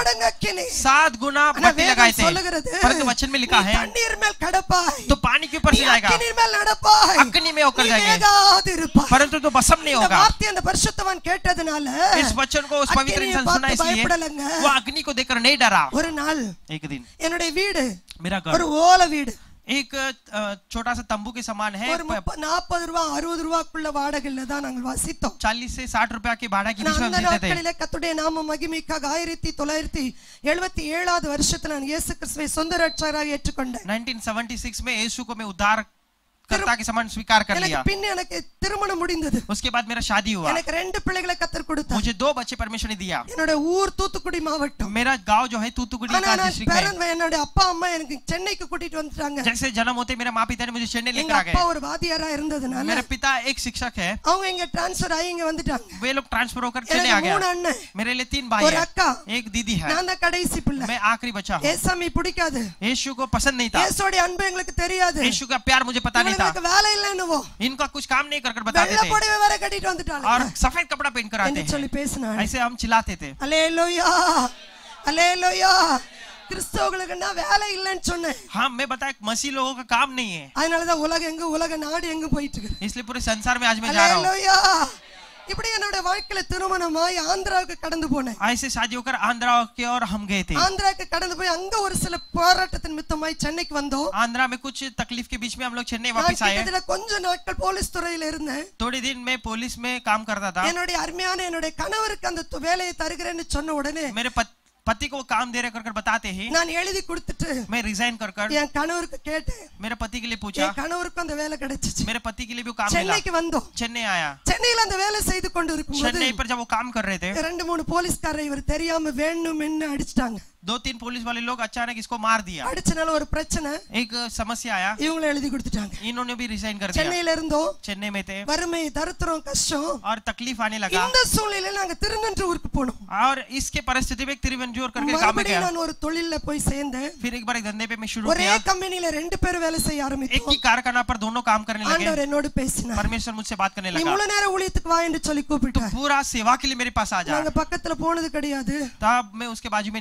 सात गुना पट्टी लगाए थे. परंतु वचन में लिखा है तन्नीर में खड़पाय, तो पानी के ऊपर से जाएगा, अग्नि में लड़पाय, अग्नि में होकर जाएंगे, परंतु तो भस्म नहीं होगा. வார்த்தை அந்த பரிசுத்தவான் கேட்டதனால इस वचन को उस पवित्र इंसान सुना, इसलिए वो अग्नि को देखकर नहीं डरा. ஒரு நாள் एक दिन என்னுடைய வீடு मेरा ஒரு घर ஓலை வீடு, एक छोटा सा तंबू के समान है. ஒரு நாற்பது ரூபாய் அறுபது ரூபாய்க்குள்ள வாடகையில தான் நாங்கள் வசித்தோம். चालीस से साठ रुपया के भाड़ा के बीच में அந்த हम रहते थे. நாட்களிலே கர்த்தருடைய நாம மகிமைக்காக ஆயிரத்து தொள்ளாயிரத்து எழுபத்தி ஏழாவது வருஷத்துல நான் இயேசு கிறிஸ்துவை சொந்த ரட்சகராக ஏற்றுக்கொண்டேன். उन्नीस सौ छिहत्तर में यीशु को मैं उद्धार कर्ता के समान स्वीकार कर लिया. பின்ன எனக்கு திருமணம் முடிந்தது. उसके बाद मेरा शादी हुआ. எனக்கு ரெண்டு பிள்ளைகளை கர்த்தர் கொடுத்தார். मुझे दो बच्चे परमेश्वर ने दिया. என்னோட ஊர் தூத்துக்குடி மாவட்டம். मेरा गांव जो है तूतुकुड़ी का डिस्ट्रिक्ट है. என்னோட அப்பா அம்மா எனக்கு சென்னைக்கு கூட்டிட்டு வந்துட்டாங்க. जैसे जन्म होते मेरे माँ पिता ने मुझे चेन्नई लेकर आ गए. அப்பா ஒரு வாத்தியாரா இருந்ததனால मेरे पिता एक शिक्षक है, அவங்க இங்க ட்ரான்ஸ்ஃபர் ஆகி இங்க வந்துட்டாங்க. वे लोग ट्रांसफर होकर चेन्नई आ गए. மூணு அண்ணன், मेरे लिए तीन भाई हैं, एक दीदी है, நான் தான் கடைசி பிள்ளை. मैं आखिरी बच्चा हूं. ஏசாமி பிடிக்காது, यीशु को पसंद नहीं था, இயேசுவோட அன்பு எங்களுக்கு தெரியாது, यीशु का प्यार मुझे पता नहीं था, எனக்கு வேலை இல்லன்னு इनका कुछ काम नहीं कर कर बताते थे புடவை வேற கட்டிட்டு வந்துட்டாங்க और सफेद कपड़ा पहन कर आते சொல்லி हैं. பேசினாங்க. ऐसे हम चिल्लाते थे. ஹalleluya ஹalleluya. கிறிஸ்தவங்களுக்கு நான் வேலை இல்லன்னு சொன்னேன். हाँ, मैं बताया मसीह लोगों का काम नहीं है, அதனால தான் உலகம் எங்க உலக நாடு எங்க போயிட்டு இருக்கு. इसलिए पूरे संसार में आज मैं जा रहा हूं. ஹalleluya. இப்படி என்னோட வாழ்க்கையில திருமணமாய் ஆந்திராவுக்கு கடந்து போனேன். ऐसे शादी होकर आंध्रा के और हम गए थे. ஆந்திராவுக்கு கடந்து போய் அங்க ஒரு சில போராட்டத்தின் நிமித்தமாய் சென்னைக்கு வந்தோம். आंध्रा में कुछ तकलीफ के बीच में हम लोग चेन्नई वापस आए. இதுல கொஞ்ச நாட்கள் போலீஸ் துறையில இருந்தேன். थोड़े दिन मैं पुलिस में काम करता था. என்னோட அருமையான என்னோட கணவருக்கு அந்த வேலையை தருகிறேன்னு சொன்ன உடனே मेरे पति को काम दे रहे कर कर बताते ही நான் எழுதி கொடுத்துட்டு मैं रिजाइन कर कर என் கணவருக்கு கேட்டேன். मेरे पति के लिए पूछा, என் கணவருக்கு அந்த வேலை கிடைச்சிச்சு. मेरे पति के लिए भी काम मिला. சென்னைக்கு வந்தோம். चेन्नई आया. சென்னையில அந்த வேலை செய்து கொண்டு இருக்கும்போது चेन्नई पर जब वो काम कर रहे थे, ரெண்டு மூணு போலீஸ்காரர் இவர் தெரியாம வேணும்னு அடிச்சிட்டாங்க. दो तीन पुलिस वाले लोग अचानक इसको मार दिया. அடிச்சனால ஒரு பிரச்சனை, एक समस्या आया, இவங்கள எழுதி கொடுத்துட்டாங்க. इन्होंने भी रिजाइन कर दिया. சென்னையில இருந்தோம், चेन्नई में थे, வறுமை தரித்திரம் கஷ்டம் और तकलीफ आने लगा. இந்த சூழ்நிலையில நாங்க திருநெல்வேலிக்கு போனோம். और इसके परिस्थिति में तिरुवंजूर करके काम में गया. நான் ஒரு தொழில்ல போய் சேர்ந்தேன். फिर एक बार एक धंधे पे मैं शुरू ஒரே किया. கம்பெனில ரெண்டு பேர் வேலை செய்ய ஆரம்பிச்சோம். एक ही कारखाना पर दोनों काम करने लगे. ஆண்டவர் என்னோடு பேசினார். परमेश्वर मुझसे बात करने நீ लगा. முழு நேர ஊழியத்துக்கு வா என்று சொல்லி கூப்பிட்டார். पूरा सेवा के लिए मेरे पास आ जा. நாங்க பக்கத்துல போனது கிடையாது. तब मैं उसके बाजू में नहीं भी गया.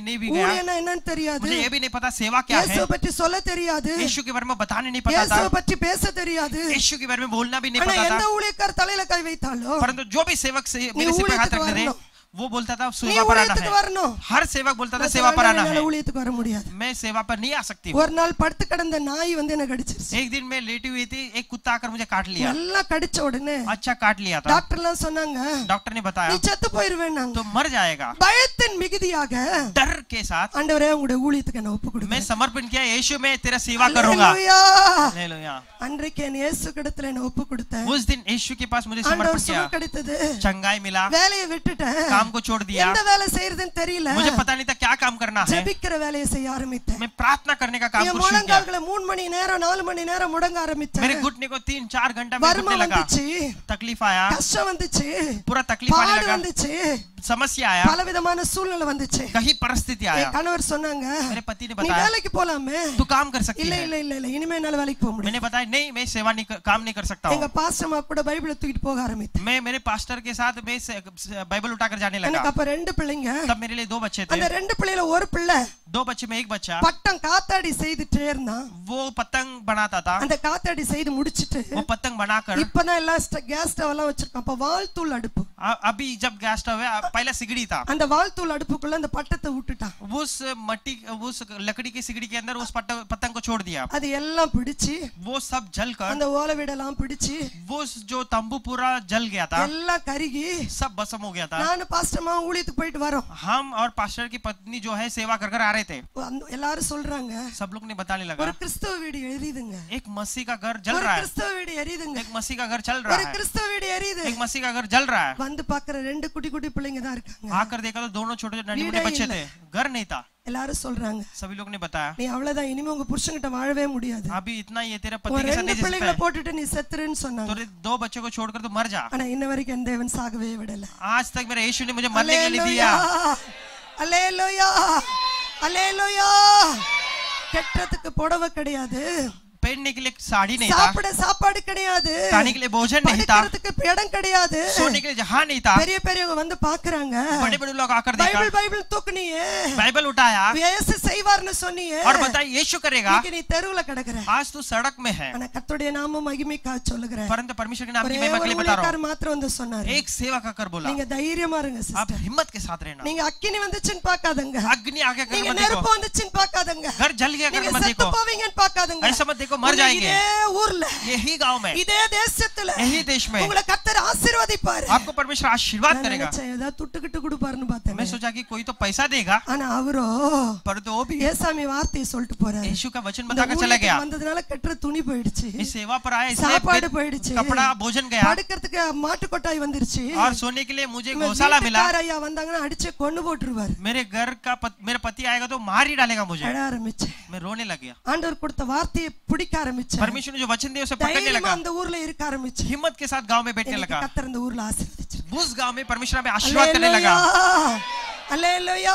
ஊழியம்னா என்னன்னு தெரியாது. मुझे ये भी नहीं पता सेवा क्या है. இயேசுவை பற்றி சொல்ல தெரியாது. यीशु के बारे में बताने नहीं पता था. இயேசுவை பற்றி பேச தெரியாது. यीशु के बारे में बोलना भी नहीं ஆனா पता था. எந்த ஊழியக்காரர் தலையில கை வைத்தாலோ, परंतु जो भी सेवक से मेरे सिर पे हाथ रखते थे वो बोलता था நீ सेवा पर आना ஊழியத்துக்கு है. வரணும். हर सेवक बोलता था सेवा पर आना है. என்னால ஊழியத்துக்கு வர முடியாது. मैं सेवा पर नहीं आ सकती हूँ. ஒரு நாள் படுத்து கிடந்த நாய் வந்து என்ன கடிச்சிருச்சு. एक दिन मैं लेटी हुई थी, एक कुत्ता आकर मुझे काट लिया. நல்லா கடிச்ச உடனே अच्छा काट लिया था. டாக்டர்லாம் சொன்னாங்க, डॉक्टर ने बताया நீ செத்து போயிருவேன்னாங்க. तो मर जाएगा. பயத்தின் மிகுதியாக डर के साथ ஆண்டவரே உங்களுடைய ஊழியத்துக்கு என்ன ஒப்பு கொடுங்க. मैं समर्पण किया, यीशु मैं तेरा सेवा करूंगा. ஹalleluya. हालेलुया. அன்றைக்கு என் இயேசு கிடத்துல என்ன ஒப்பு கொடுத்தேன். उस दिन यीशु के पास मुझे समर्पण ஆண்டவர் किया, சுகம் கிடைத்தது. चंगाई मिला, வேலையை விட்டுட்டேன். काम को छोड़ दिया. எந்த வேலை செய்யறதுன்னு தெரியல. मुझे पता नहीं था क्या काम करना है. ஜெபிக்கிற வேலையை செய்ய ஆரம்பித்தேன். मैं प्रार्थना करने का काम என் शुरू किया. முழங்கால்களை மூணு மணி நேரம் நாலு மணி நேரம் முடங்க ஆரம்பிச்சேன். मेरे घुटने को तीन चार घंटा में घुटने लगा. तकलीफ आया, கஷ்டம் வந்துச்சு, पूरा तकलीफ आने பாடு लगा, வந்துச்சு, समस्या आया, பலவிதமான சூழ்நிலை வந்துச்சு. कहीं परिस्थिति आया. என் கணவர் சொன்னாங்க, मेरे पति ने நீ बताया வேலைக்கு போலாமே. तू काम कर सकती இல்ல है. இல்ல இல்ல இல்ல இனிமே என்னால வேலைக்கு போக முடியாது. मैंने बताया नहीं, मैं सेवा नहीं कर, काम नहीं कर सकता எங்க हूँ. பாஸ்டர் அம்மா கூட பைபிளை தூக்கிட்டு போக ஆரம்பித்தேன். मैं मेरे पास्टर के साथ मैं बाइबल उठाकर जाने लगा. எனக்கு அப்ப ரெண்டு பிள்ளைங்க. तब मेरे लिए दो बच्चे थे. அந்த ரெண்டு பிள்ளையில ஒரு பிள்ளை दो बच्चे में एक बच्चा பட்டம் காத்தாடி செய்துட்டே இருந்தான். वो पतंग बनाता था. அந்த காத்தாடி செய்து முடிச்சிட்டு वो पतंग बनाकर இப்பதான் எல்லாம் கேஸ் ஸ்டவ் எல்லாம் வச்சிருக்கான். அப்ப வால்தூள் அடுப்பு. अभी जब गैस स्टव है, पहला सिगड़ी था. அந்த வால்தூள் அடுப்புக்குள்ள அந்த பட்டத்தை விட்டுட்டான். उस मट्टी उस लकड़ी की सिगड़ी के अंदर उस पतंग को छोड़ दिया. அது எல்லாம் பிடிச்சி वो सब जलकर அந்த ஓலை வீடெல்லாம் பிடிச்சி वो जो तंबू पूरा जल गया था, எல்லாம் கருகி सब भस्म हो गया था. நான் பாஸ்டர் அம்மா ஊழியத்துக்கு போயிட்டு வரோம். हम और पास्टर की पत्नी जो है सेवा कर कर आ रहे थे. எல்லாரும் சொல்றாங்க, सब लोग ने बताने लगा ஒரு கிறிஸ்தவ வீடு எரியுதுங்க, एक मसीह का घर जल ஒரு रहा है, கிறிஸ்தவ வீடு எரியுதுங்க, एक मसीह का घर चल रहा ஒரு है, கிறிஸ்தவ வீடு எரியுது. एक मसीह का घर जल रहा है. வந்து பாக்குற ரெண்டு குட்டி குட்டி பிள்ளைங்க தான் இருக்காங்க. आकर देखा तो दोनों छोटे छोटे नन्हे मुन्ने बच्चे थे, घर नहीं था. எல்லாரும் சொல்றாங்க, सभी लोग ने बताया நீ அவ்வளவுதான், இனிமே உங்க புருஷன்கிட்ட வாழவே முடியாது. अभी इतना ये तेरे पति के साथ ரெண்டு नहीं பிள்ளைகளை जिसपे போட்டுட்டு நீ செத்துறேன்னு சொன்னாங்க. तेरे दो बच्चों को छोड़कर तू मर जा. ஆனா இன்ன வரைக்கும் என் தேவன் சாகவே விடல. आज तक मेरे यीशु ने मुझे मरने के लिए दिया. அல்லேலூயா அல்லேலூயா. கெட்டதுக்கு புடவை கிடையாது, पहनने के लिए साड़ी नहीं था, சாப்பிட சாப்பாடு கிடையாது, खाने के लिए भोजन नहीं था, படுக்கிறதுக்கு இடம் கிடையாது, सोने के लिए जहां नहीं था. பெரிய பெரியவங்க வந்து பாக்குறாங்க, बड़े बड़े लोग आकर देखा, பைபிள் பைபிள் தூக்குனியே, बाइबल उठाया இயேசு செய்வார்னு சொன்னியே, और बताया यीशु करेगा. இன்னைக்கு நீ தெருவுல கிடக்குற. आज तू सड़क में है, ஆனா கர்த்தருடைய நாம மகிமைக்காக சொல்லுகிறேன். परंतु परमेश्वर के नाम की ஒரே महिमा के ஒரு लिए बता रहा ஊழியக்காரர் हूँ. மாத்திரம் வந்து சொன்னாரு, एक सेवक आकर बोला நீங்க தைரியமா இருங்க आप சிஸ்டர், हिम्मत के साथ रहना. நீங்க அக்கினி வந்துச்சுன்னு பார்க்காதங்க, अग्नि आगे कर நீங்க मत நெருப்பு देखो, வந்துச்சுன்னு பார்க்காதங்க, घर जल गया कर நீங்க मत செத்து देखो, போவீங்கன்னு பார்க்காதங்க, ऐसा मत देखो मर जाएंगे. இதே ஊர்ல यही गांव में இதே தேசத்துல यही देश में உங்களை கர்த்தர் ஆசீர்வதிப்பாரு. आपको परमेश्वर आशीर्वाद करेगा. ஏதாவது துட்டுக்கிட்டு கொடுப்பாருன்னு பார்த்தேன். मैं सोचा कि कोई तो पैसा देगा, ஆனா அவரோ परंतु वो भी ஏசாமி வார்த்தையை சொல்லிட்டு போறாரு. यीशु का वचन बताकर चला गया. வந்ததுனால கெட்ட துணி போயிடுச்சு, इस सेवा पर आए சாப்பாடு इसलिए போயிடுச்சு, कपड़ा भोजन गया படுக்கிறதுக்கு மாட்டு கொட்டாய் வந்துருச்சு, और सोने के लिए मुझे गौशाला मिला. ஐயா வந்தாங்கன்னா அடிச்சு கொன்னு போட்டுருவாரு. मेरे घर का पत, मेरा पति आएगा तो मार ही डालेगा मुझे. அழ ஆரம்பிச்சேன், मैं रोने लग गया. ஆண்டவர் கொடுத்த வார்த்தையை பிடிக்க ஆரம்பிச்சேன். परमेश्वर ने जो वचन दिया उसे पकड़ने தைரியமா लगा, அந்த ஊர்ல இருக்க ஆரம்பிச்சேன். हिम्मत के साथ गांव में बैठने எனக்கு लगा. கர்த்தர் அந்த ஊர்ல ஆசீர்வதிச்சார். उस गांव में परमेश्वर हमें आशीर्वाद करने लगा. அல்லேலூயா.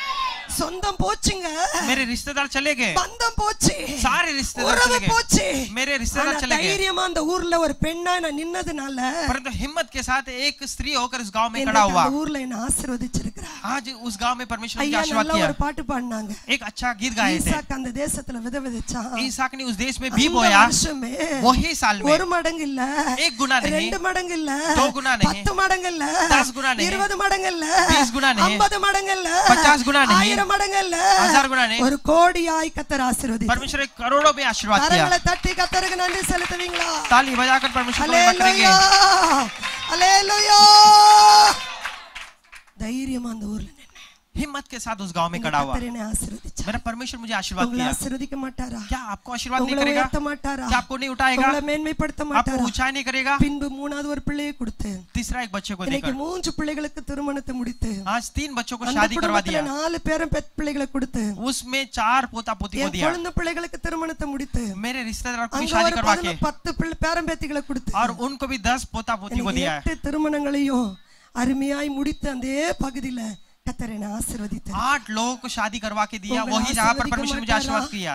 சொந்தம் போச்சுங்க, मेरे रिश्तेदार चले गए, பந்தம் போச்சு, सारे रिश्तेदार உறவு चले गए, போச்சு, मेरे रिश्तेदार चले गए. தைரியமா அந்த ஊர்ல ஒரு பெண்ணா நான் நின்னதுனால परंतु हिम्मत के साथ एक स्त्री होकर इस गांव में खड़ा हुआ. அந்த ஊர்ல என்ன ஆசீர்வதிச்சிருக்கிறா. आज उस गांव में परमेश्वर ने ஐயா आशीर्वाद நல்ல किया. ஒரு பாட்டு பாடினாங்க, एक अच्छा गीत गाए थे. ஈசாக்கு அந்த தேசத்துல வித விதைச்சான், ईसाक ने उस देश में भी அந்த बोया, வருஷமே वही साल में ஒரு மடங்கு இல்ல, एक गुना नहीं, ரெண்டு மடங்கு இல்ல, दो गुना नहीं, பத்து மடங்கு இல்ல, दस गुना नहीं, இருபது மடங்கு இல்ல, बीस गुना नहीं, ஐம்பது மடங்கு இல்ல, पचास गुना नहीं, ஆயிரம் மடங்கு இல்ல, हजार गुना नहीं. ஒரு கோடியாய் கர்த்தர் ஆசீர்வதித்தார். परमेश्वर ने करोड़ों में आशीर्वाद किया. கரங்களை தட்டி கர்த்தருக்கு நன்றி செலுத்துவீங்களா? ताली बजाकर परमेश्वर को महिमा करेंगे. அல்லேலூயா. தைரியமா அந்த ஊர்ல நின்னு हिम्मत के साथ उस गांव में खड़ा हुआ. கர்த்தர் என்னை ஆசீர்வதிச்சார். मेरा परमेश्वर मुझे आशीर्वाद உங்களை किया. ஆசீர்வதிக்க மாட்டாரா? क्या आपको आशीर्वाद नहीं உங்களை करेगा? உயர்த்த மாட்டாரா? क्या आपको नहीं उठाएगा? உங்களை மேன்மைப்படுத்த आपको மாட்டாரா? ऊंचाई नहीं करेगा? பின்பு மூணாவது ஒரு பிள்ளையை கொடுத்து तीसरा एक बच्चे को இன்னைக்கு देकर மூன்று பிள்ளைகளுக்கு திருமணத்தை முடித்து आज तीन बच्चों को அந்த शादी करवा குடும்பத்துல दिया. நாலு பேரும் பெத் பிள்ளைகளை கொடுத்து उसमें चार पोता पोती को என் दिया. குழந்தை பிள்ளைகளுக்கு திருமணத்தை முடித்து मेरे रिश्तेदारों को भी அங்க शादी ஒரு करवा के பதினொன்று, பத்து பிள்ளை பேரம்பேத்திகளை கொடுத்து और उनको भी दस पोता पोती को दिया. எட்டு திருமணங்களையும் அருமையாய் முடித்து அந்த பகுதியில கர்த்தர் என்னை ஆசீர்வதித்தார். आठ लोगों को शादी करवा के दिया. उंगला वही जहाँ पर आशीर्वाद परमेश्वर मुझे का आशीर्वाद मटारा। किया.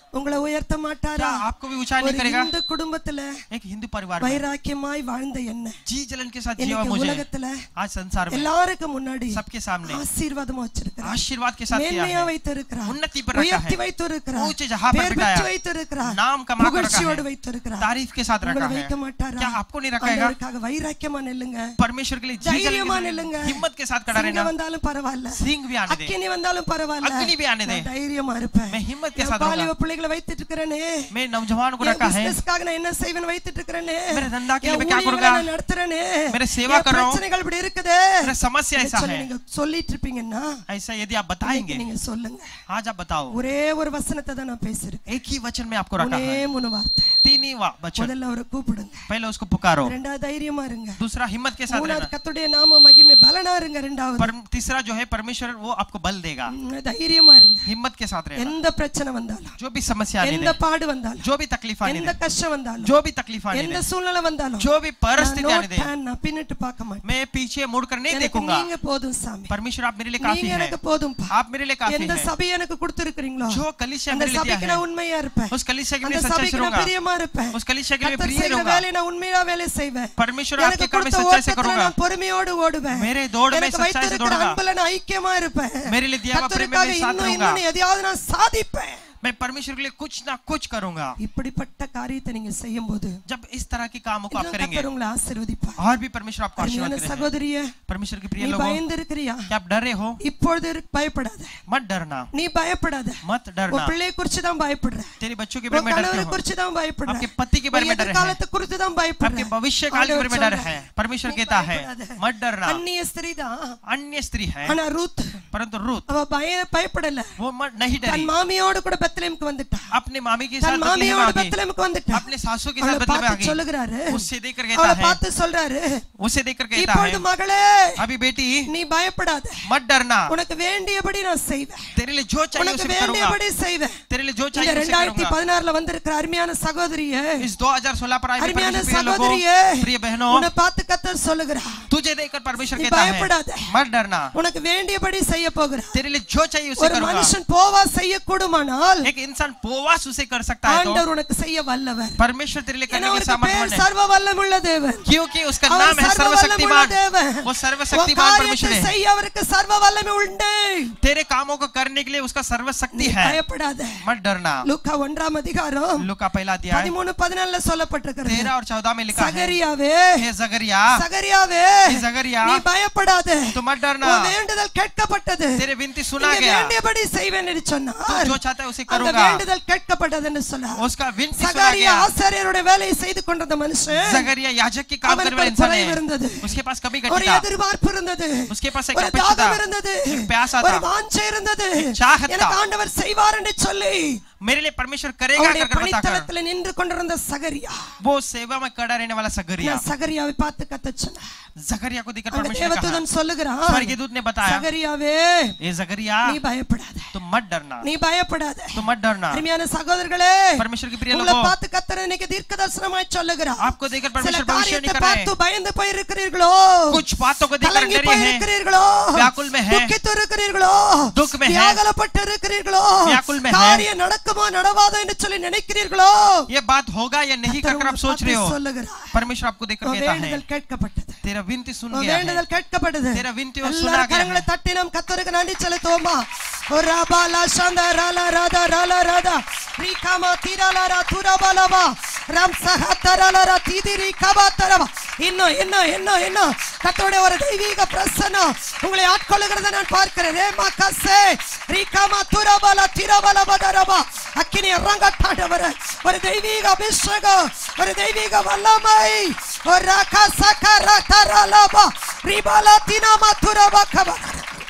உங்களை உயர்த்த மாட்டாரா? क्या आपको भी ऊंचा नहीं करेगा? இந்த குடும்பத்துல एक हिंदू परिवार में வைராக்கியமாய் வாழ்ந்த என்ன जी जलन के साथ जिया मुझे உலகத்துல आज संसार में எல்லாருக்கும் முன்னாடி सबके सामने ஆசீர்வாதமா வச்சிருக்கிறார், आशीर्वाद के साथ किया மேன்மையா है, வைத்திருக்கிறார், उन्नति पर रखा உயர்த்தி है, வைத்திருக்கிறார், ऊंचे जहां पर பேர் बिठाया, பெற்று வைத்திருக்கிறார், नाम कमा कर रखा புகழ்ச்சியோடு है, வைத்திருக்கிறார். तारीफ के साथ रखा உங்களை है. வைக்க மாட்டாரா? क्या आपको नहीं रखेगा? ஆண்டவருக்காக வைராக்கியமா நில்லுங்க, परमेश्वर के लिए जी जलन தைரியமா के நில்லுங்க. साथ हिम्मत के साथ खड़ा சிங்கம் रहना. வந்தாலும் பரவாயில்ல, सिंह भी आने दे, அக்கினி வந்தாலும் பரவாயில்ல, अग्नि भी आने दे, நான் தைரியமா இருப்பேன். मैं हिम्मत के என் साथ வாலிப रहूंगा. பிள்ளைகளை வைத்துட்டு இருக்கிறேனே, मैं नौजवान को என் रखा है, பிசினஸ்க்காக நான் என்ன செய்வேன்னு வைத்துட்டு இருக்கிறேனே, मेरे धंधा के लिए என் मैं क्या ஊழியங்களை करूंगा, நான் நடத்துறேனே, मेरे सेवा என் कर रहा हूं, பிரச்சனைகள் இப்படி இருக்குது, मेरा समस्या ऐसा சொல்லி है. நீங்க சொல்லிட்டு இருப்பீங்கன்னா ऐसा यदि आप बताएंगे, நீங்க சொல்லுங்க. आज आप बताओ. ஒரே ஒரு வசனத்தை தான் நான் பேசிருக்கேன், एक ही वचन में आपको रखा ஒரே है, மூணு வார்த்தை. तीन ही वा- वचन. முதல்ல அவரை கூப்பிடுங்க, पहले उसको पुकारो, ரெண்டாவது தைரியமா இருங்க, दूसरा हिम्मत के साथ மூணாவது रहना, கர்த்தருடைய நாம மகிமை பலனா இருங்க, ரெண்டாவது पर तीसरा जो है परमेश्वर वो आपको बल देगा. ம், தைரியமா இருங்க. हिम्मत के साथ रहना, எந்த பிரச்சனை வந்தாலும், जो भी समस्या आने எந்த दे, பாடு வந்தாலும், जो भी तकलीफ आने எந்த दे, கஷ்டம் வந்தாலும், जो भी तकलीफ आने எந்த दे, சூழ்நிலை வந்தாலும், जो भी நான் परिस्थिति आने दे, நோட் நான் பின்னிட்டு பார்க்க மாட்டேன். मैं पीछे मुड़कर नहीं எனக்கு देखूंगा. நீங்க போதும் சாமி, परमेश्वर आप मेरे लिए काफी நீங்க है, எனக்கு போதும்பா. आप मेरे लिए काफी எந்த है. சபை எனக்கு கொடுத்திருக்கீங்களோ जो कलीसिया அந்த मेरे लिए दिया சபைக்கு है, நான் உண்மையா இருப்பேன், उस कलीसिया के அந்த लिए सच्चाई சபைக்கு से நான் रहूंगा, பிரியமா இருப்பேன், उस कलीसिया के लिए கர்த்தர் प्रिय செய்கிற रहूंगा. வேலையை நான் உண்மையா வேலை செய்வேன், परमेश्वर எனக்கு आपके काम में கொடுத்த सच्चाई से ஓட்டத்துல करूंगा, நான் பொறுமையோடு ஓடுவேன், मेरे दौड़ में எனக்கு सच्चाई से வைத்திருக்கிற दौड़ूंगा, அன்புல நான் ஐக்கியமா இருப்பேன், मेरे लिए दिया हुआ प्रेम में கர்த்தருக்காக मैं साथ இன்னும் रहूंगा, இன்னும் எதையாவது நான் சாதிப்பேன். मैं परमेश्वर के लिए कुछ ना कुछ करूंगा. இப்படிப்பட்ட காரியத்தை நீங்க செய்யும்போது जब इस तरह के कामों को आप करेंगे கர்த்தர் உங்களை ஆசீர்வதிப்பார். और भी परमेश्वर आपको आशीर्वाद அருமையான करेगा. சகோதரியே, परमेश्वर के प्रिय நீ लोगों, பயந்து இருக்கிறியா? क्या आप डरे हो? இப்பொழுது இரு- பயப்படாத, मत डरना, நீ பயப்படாத. मत உன் डरना. பிள்ளையை குறிச்சு தான் பயப்படுற, तेरे बच्चों के बारे உன் में கணவரை डरते हो, குறிச்சு தான் பயப்படுற, आपके पति के बारे में உன் डर है, எதிர்காலத்தை குறித்து தான் பயப்படுற. आपके भविष्य काल के बारे में डर है. परमेश्वर कहता है मत डरना. அந்நிய ஸ்திரீ தான், अन्य स्त्री है ஆனா ரூத் परंतु रूत அவ பய பயப்படல, वो मत नहीं தன் डरी, மாமியோடு கூட பெத்லெஹேமுக்கு வந்துட்டா, अपने मामी के தன் साथ बदले में மாமியோடு आ गई, பெத்லெஹேமுக்கு வந்துட்டா. अपने सासू के அவளை साथ बदले में आ பார்த்து गई, சொல்லுகிறாரு, उससे देखकर அவளை कहता है, பார்த்து சொல்றாரு, उसे देखकर कहता இப்பொழுது है மகளே अभी बेटी நீ பயப்படாத, मत डरना, உனக்கு வேண்டியபடி நான் செய்வேன், तेरे लिए जो चाहिए உனக்கு उसे मैं करूंगा, வேண்டியபடி செய்வேன். तेरे लिए जो இந்த चाहिए उसे ரெண்டாயிரத்தி करूंगा. பதினாறுல வந்திருக்கிற அருமையான சகோதரியே, इस दो हज़ार सोलह पर आए हुए அருமையான परमेश्वर प्रिय लोगों, சகோதரியே, प्रिय बहनों, உன்னை பார்த்து கர்த்தர் சொல்லுகிறார், तुझे देखकर परमेश्वर நீ कहता है பயப்படாத, मत डरना, உனக்கு வேண்டியபடி செய்ய போகிறார். तेरे लिए जो चाहिए उसे ஒரு करूंगा. மனுஷன் போவா செய்யக்கூடுமானால் एक इंसान पोवास उसे कर सकता है तो ஆண்டவர் உனக்கு செய்ய வல்லவர். परमेश्वर तेरे लिए ஏன்னா करने की அவருக்கு सामर्थ्य பேர் है, சர்வ வல்லமுள்ள தேவன், क्योंकि उसका அவர் नाम है சர்வ வல்லமுள்ள सर्वशक्तिमान, தேவன். वो உன் सर्वशक्तिमान परमेश्वर காரியத்தை है. செய்ய அவருக்கு சர்வ வல்லமை உண்டு. तेरे कामों को करने के लिए उसका सर्वशक्ति நீ है, பயப்படாத. मत डरना. லூக்கா ஒன்றாம் அதிகாரம் लूका पहला अध्याय பதிமூணு பதினாலுல சொல்லப்பட்டிருக்கிறது. तेरह और चौदह में लिखा है, சகரியாவே, हे जगरिया, சகரியாவே, हे जगरिया, நீ பயப்படாத, तू मत डरना, உன் வேண்டுதல் கேட்கப்பட்டது, तेरे विनती सुना நீங்க गया, வேண்டியபடி செய்வேன் என்று तू சொன்னார். जो चाहता है उसे அந்த करूंगा, வேண்டுதல் கேட்கப்பட்டது என்று சொன்னார். उसका विनती सुना சகரியா गया. ஆசாரியருடைய வேலையை செய்து கொண்டிருந்த மனுஷன், जगरिया याजक की काम करने वाला அவனுக்கு इंसान குறைவு இருந்தது, है, उसके पास कभी ஒரு घटी था, எதிர்பார்ப்பு இருந்தது, उसके पास एक ஒரு अपेक्षा தாகம் था, இருந்தது, एक प्यासा ஒரு था, வாஞ்சை இருந்தது, एक चाहत எனக்கு था, ஆண்டவர் செய்வார் என்று சொல்லி मेरे लिए परमेश्वर करेगा அவருடைய कर कर बताकर பணித்தளத்தில் நின்று கொண்டிருந்த சகரியா, वो सेवा में खड़ा रहने वाला जगरिया, நான் சகரியாவை பார்த்து கத்தச் சொன்னார். जगरिया को देखकर அந்த परमेश्वर ने कहा, தேவதூதன் சொல்லுகிறான், स्वर्गदूत ने बताया, சகரியாவே, ए जगरिया, நீ பயப்படாத, तुम मत डरना, நீ பயப்படாத. तुम मत डरना. அருமையான சகோதரர்களே, परमेश्वर के प्रिय உங்களை लोगों, பார்த்து கர்த்தர் இன்னைக்கு தீர்க்கதரிசனமாய் சொல்லுகிறார். आपको देखकर சில परमेश्वर भविष्य नहीं காரியத்தை कर रहे பார்த்து हैं, பயந்து போயிருக்கிறீர்களோ, कुछ बातों को देखकर கலங்கி डरे हैं, போயிருக்கிறீர்களோ, व्याकुल में है, துக்கித்து இருக்கிறீர்களோ, दुख में है, வியாகுலப்பட்டு இருக்கிறீர்களோ, व्याकुल में है, காரியம் நடக்குமோ நடவாதோ என்று சொல்லி நினைக்கிறீர்களோ, ये बात होगा या नहीं कर कर आप सोच रहे हो, சொல்லுகிறார். परमेश्वर आपको देखकर कहता है, வேண்டுதல் கேட்கப்பட்டது, तेरा विनती सुन गया है, வேண்டுதல் கேட்கப்பட்டது. तेरा विनती वो सुना எல்லாரும் गया கரங்களை है. தட்டி நாம் கர்த்தருக்கு நன்றி செலுத்துவோமா? ஒராபாலா சந்தா ராலா ராதா ராலா ராதா ரீகாமா தீராலாரா துராபாலவா ராம் சஹதராலாரா தீதிரி கபாதரவா. இன்னும் இன்னும் இன்னும் இன்னும் கர்த்தருடைய ஒரு தெய்வீக பிரசன்னம் உங்களை ஆட்கொள்ளுகிறதை நான் பார்க்கிறேன். ரேமா கசே ரீகாமா துராபாலா தீராபாலவதரவா அக்கினி இறங்கட்டாண்டவர், ஒரு தெய்வீக அபிஷேகம், ஒரு தெய்வீக வல்லமை, ஒரு ராகா சகரா தரலபா ரிபாலா தினாமா துராபா கபா.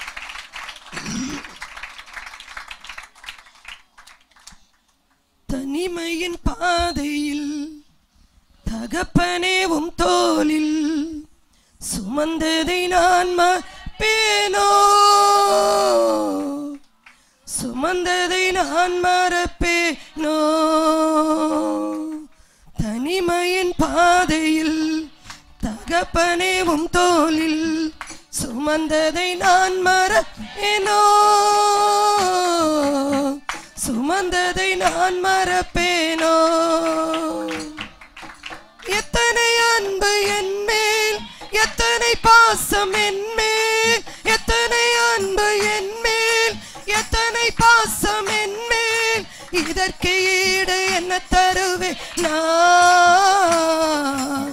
தனிமையின் பாதையில் தகப்பனே உம் தோளில் சுமந்ததை நான் மறப்பேனோ, சுமந்ததை நான் மறப்பேனோ. தனிமையின் பாதையில் தகப்பனே உம் தோளில் சுமந்ததை நான் மறப்பேனோ, சும வந்ததை நான் மறப்பேனோ? எத்தனை அன்பு என் மேல், எத்தனை பாசம் என் மேல், எத்தனை அன்பு என் மேல், எத்தனை பாசம் என் மேல். இதற்கு ஈடு என்ன தருவேன் நான்?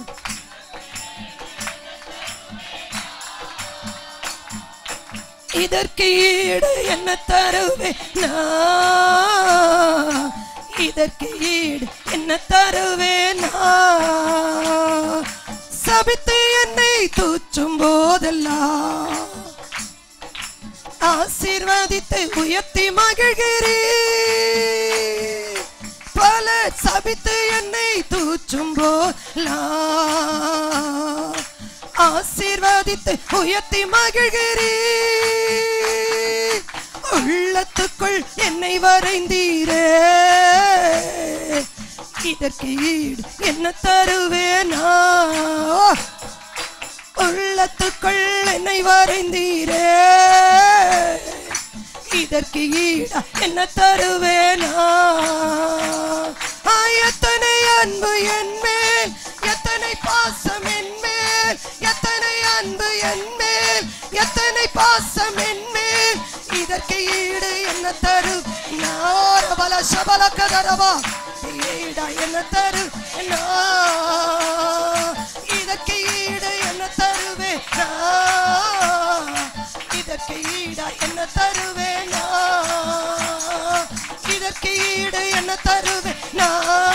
இதற்கு ஈடு என்ன தருவேன் நான்? இதற்கு ஈடு என்ன தருவேன் நான்? சபித்து என்னை தூற்றும் போதெல்லாம் ஆசீர்வதித்து உயர்த்தி மகிழ்கிறேன். பல சபித்து என்னை தூற்றும் போதெல்லாம் ஆசீர்வதித்து உயர்த்தி மகிழ்கிறேன். உள்ளத்துக்குள் என்னை வரைந்தீரே, இதற்கு ஈடு என்ன தருவேனா? உள்ளத்துக்குள் என்னை வரைந்தீரே, இதற்கு ஈடு என்ன தருவேனா? எத்தனை அன்பு என் மேல், எத்தனை பாசம் என் மேல், எத்தனை அன்பு என் மேல், எத்தனை பாசம் என் மேல். இதற்கு ஈடு என்ன தரு? பல சபல கதரவா ஈடா என்ன தரு? இதற்கு ஈடு என்ன தருவேனா? இதற்கு ஈடா என்ன தருவேனா? இதற்கு ஈடு என்ன தருவேனா?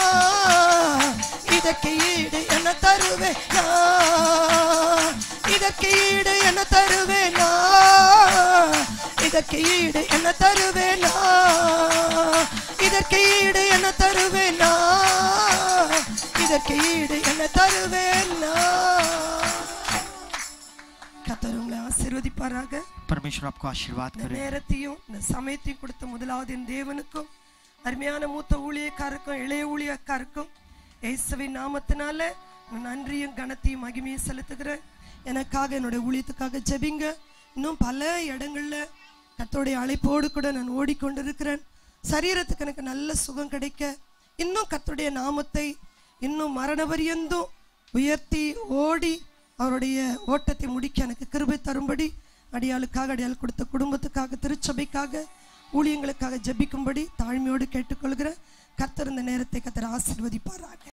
இதற்கு ஈடு என்ன தருவேனா? இதற்கு ஈடு என்ன தருவேனா? இதற்கு ஈடு என்ன தருவேனா? இதற்கு ஈடு என்ன தருவேனா? இதற்கு ஈடு என்ன தருவேனா? கர்த்தர் உங்களை ஆசீர்வதிப்பாராக. परमेश्वर आपको आशीर्वाद करे. நேரத்தையும் இந்த சமயத்தையும் கொடுத்த முதலாவது என் தேவனுக்கும் அருமையான மூத்த ஊழியக்காரருக்கும் இளைய ஊழியக்காரருக்கும் இயேசுவின் நாமத்தினால நன்றியும் கனத்தையும் மகிமையும் செலுத்துகிறேன். எனக்காக என்னுடைய ஊழியத்துக்காக ஜெபிங்க. இன்னும் பல இடங்கள்ல கர்த்தருடைய அழைப்போடு கூட நான் ஓடிக்கொண்டிருக்கிறேன். சரீரத்துக்கு எனக்கு நல்ல சுகம் கிடைக்க இன்னும் கர்த்தருடைய நாமத்தை இன்னும் மரண பரியந்தும் உயர்த்தி ஓடி அவருடைய ஓட்டத்தை முடிக்க எனக்கு கிருபை தரும்படி அடியாளுக்காக, அடியாள் கொடுத்த குடும்பத்துக்காக, திருச்சபைக்காக, ஊழியங்களுக்காக ஜெபிக்கும்படி தாழ்மையோடு கேட்டுக்கொள்கிறேன். கர்த்தர் இந்த நேரத்தை கர்த்தர் ஆசீர்வதிப்பாராக.